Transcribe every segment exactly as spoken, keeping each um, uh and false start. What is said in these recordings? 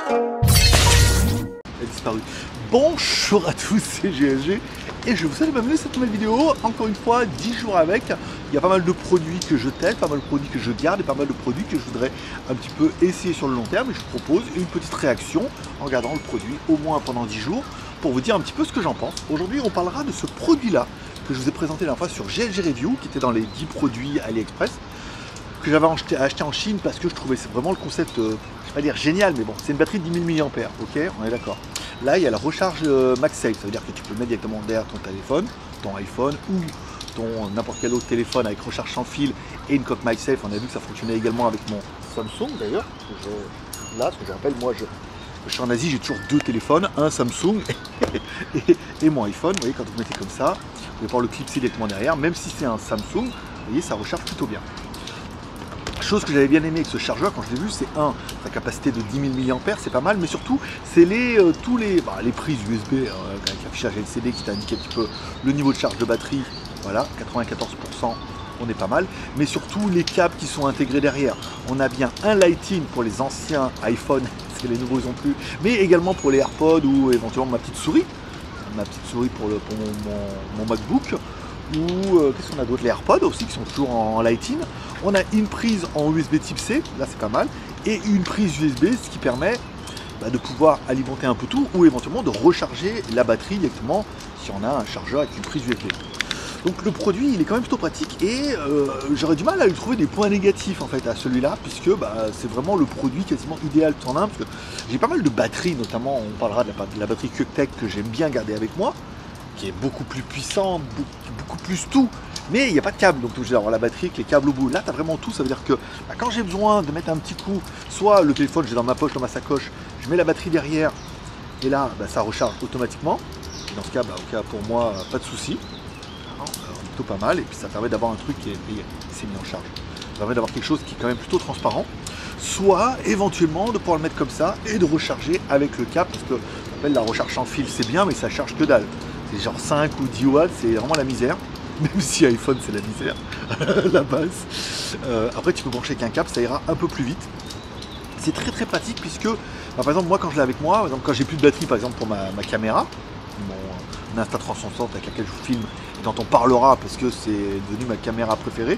Elle a disparu. Bonjour à tous, c'est G S G et je vous salue, bienvenue à cette nouvelle vidéo. Encore une fois, dix jours avec. Il y a pas mal de produits que je teste, pas mal de produits que je garde et pas mal de produits que je voudrais un petit peu essayer sur le long terme. Et je vous propose une petite réaction en regardant le produit au moins pendant dix jours pour vous dire un petit peu ce que j'en pense. Aujourd'hui, on parlera de ce produit-là que je vous ai présenté la dernière fois sur G S G Review, qui était dans les dix produits AliExpress, que j'avais acheté, acheté en Chine parce que je trouvais c'est vraiment le concept, euh, je vais pas dire génial, mais bon, c'est une batterie de dix mille milliampères, ok, on est d'accord. Là, il y a la recharge euh, MagSafe, ça veut dire que tu peux le mettre directement derrière ton téléphone, ton iPhone ou ton n'importe quel autre téléphone avec recharge sans fil et une coque MagSafe. On a vu que ça fonctionnait également avec mon Samsung d'ailleurs. Là, ce que je rappelle, moi je, je suis en Asie, j'ai toujours deux téléphones, un Samsung et, et mon iPhone. Vous voyez, quand vous mettez comme ça, vous pouvez pouvoir le clipser directement derrière, même si c'est un Samsung, vous voyez, ça recharge plutôt bien. Chose que j'avais bien aimé avec ce chargeur quand je l'ai vu, c'est un, sa capacité de dix mille milliampères, c'est pas mal, mais surtout c'est les euh, tous les, bah, les prises U S B euh, avec l'affichage L C D qui t'indique un petit peu le niveau de charge de batterie. Voilà, quatre-vingt-quatorze pour cent, on est pas mal, mais surtout les câbles qui sont intégrés derrière. On a bien un Lightning pour les anciens iPhone, parce que les nouveaux ils ont plus, mais également pour les AirPods ou éventuellement ma petite souris, ma petite souris pour, le, pour mon, mon, mon MacBook. Ou euh, qu'est-ce qu'on a d'autre, les AirPods aussi qui sont toujours en Lightning. On a une prise en U S B type C, là c'est pas mal, et une prise U S B, ce qui permet bah, de pouvoir alimenter un peu tout ou éventuellement de recharger la batterie directement si on a un chargeur avec une prise U S B. Donc le produit il est quand même plutôt pratique et euh, j'aurais du mal à lui trouver des points négatifs en fait à celui-là, puisque bah, c'est vraiment le produit quasiment idéal en un, parce que j'ai pas mal de batteries, notamment on parlera de la, de la batterie QuickTech que j'aime bien garder avec moi, qui est beaucoup plus puissante, beaucoup, beaucoup plus tout, mais il n'y a pas de câble, donc tu es obligé d'avoir la batterie avec les câbles au bout. Là tu as vraiment tout, ça veut dire que bah, quand j'ai besoin de mettre un petit coup, soit le téléphone j'ai dans ma poche, dans ma sacoche, je mets la batterie derrière et là bah, ça recharge automatiquement, et dans ce cas, bah, au cas pour moi pas de souci, plutôt pas mal, et puis ça permet d'avoir un truc qui est, est mis en charge, ça permet d'avoir quelque chose qui est quand même plutôt transparent, soit éventuellement de pouvoir le mettre comme ça et de recharger avec le câble, parce que on appelle la recharge sans fil c'est bien, mais ça charge que dalle. C'est genre cinq ou dix watts, c'est vraiment la misère. Même si iPhone c'est la misère, la base. Euh, après tu peux brancher avec un câble, ça ira un peu plus vite. C'est très très pratique puisque, bah, par exemple moi quand je l'ai avec moi, par exemple, quand j'ai plus de batterie par exemple pour ma, ma caméra, mon Insta trois cent soixante avec laquelle je vous filme, et dont on parlera parce que c'est devenu ma caméra préférée,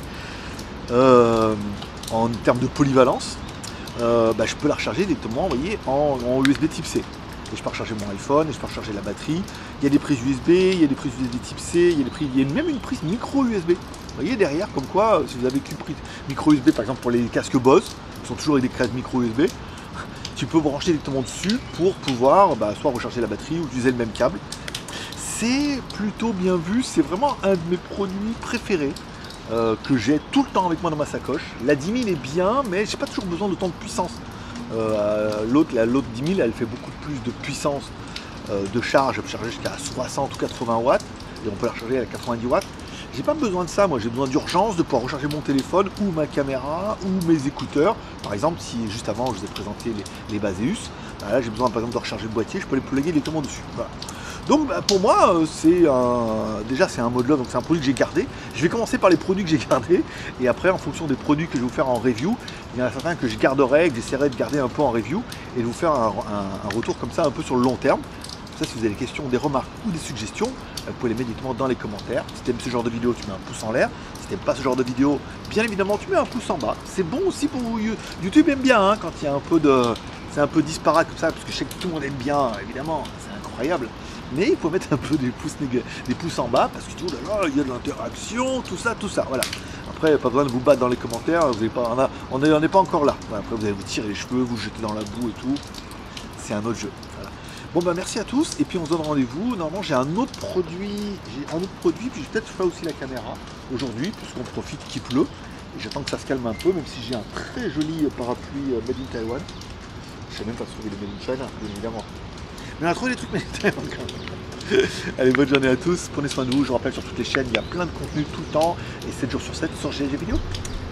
euh, en termes de polyvalence, euh, bah, je peux la recharger directement, vous voyez, en, en U S B type C. Et je peux recharger mon iPhone, et je peux recharger la batterie. Il y a des prises U S B, il y a des prises U S B type C, il y a, des prises, il y a même une prise micro U S B. Vous voyez derrière, comme quoi, si vous avez qu'une prise micro U S B, par exemple pour les casques Bose, qui sont toujours avec des prises micro U S B, tu peux brancher directement dessus pour pouvoir bah, soit recharger la batterie ou utiliser le même câble. C'est plutôt bien vu, c'est vraiment un de mes produits préférés euh, que j'ai tout le temps avec moi dans ma sacoche. La dix mille est bien, mais j'ai pas toujours besoin d'autant de puissance. Euh, l'autre, l'autre dix mille, elle fait beaucoup plus de puissance euh, de charge, elle peut charger jusqu'à soixante ou quatre-vingts watts, et on peut la recharger à quatre-vingt-dix watts. J'ai pas besoin de ça, moi j'ai besoin d'urgence de pouvoir recharger mon téléphone ou ma caméra ou mes écouteurs. Par exemple, si juste avant je vous ai présenté les, les Baseus, bah là j'ai besoin par exemple de recharger le boîtier, je peux les plugger directement dessus. Voilà. Donc bah, pour moi c'est un... déjà c'est un mode love, donc c'est un produit que j'ai gardé. Je vais commencer par les produits que j'ai gardés et après en fonction des produits que je vais vous faire en review, il y en a certains que je garderai, que j'essaierai de garder un peu en review et de vous faire un, un, un retour comme ça un peu sur le long terme. Ça, si vous avez des questions, des remarques ou des suggestions, vous pouvez les mettre directement dans les commentaires. Si tu aimes ce genre de vidéo, tu mets un pouce en l'air. Si tu n'aimes pas ce genre de vidéo, bien évidemment tu mets un pouce en bas. C'est bon aussi pour vous. YouTube aime bien hein, quand il y a un peu de... c'est un peu disparate comme ça, parce que je sais que tout le monde aime bien, évidemment, c'est incroyable. Mais il faut mettre un peu des pouces, des pouces en bas, parce que tu dis, oh là là, il y a de l'interaction, tout ça, tout ça, voilà. Après, pas besoin de vous battre dans les commentaires, vous avez pas, on n'est on n'est pas encore là. Après, vous allez vous tirer les cheveux, vous jeter dans la boue et tout. C'est un autre jeu. Voilà. Bon, bah merci à tous, et puis on se donne rendez-vous. Normalement, j'ai un autre produit, j'ai un autre produit, puis je vais peut-être faire aussi la caméra aujourd'hui, puisqu'on profite qu'il pleut. Et j'attends que ça se calme un peu, même si j'ai un très joli parapluie Made in Taiwan. Je sais même pas trouver le Made in China, bien évidemment. Mais on a trouvé des trucs Made in Taiwan quand même. Allez, bonne journée à tous, prenez soin de vous, je vous rappelle sur toutes les chaînes, il y a plein de contenu tout le temps, et sept jours sur sept sur G S G Vidéo.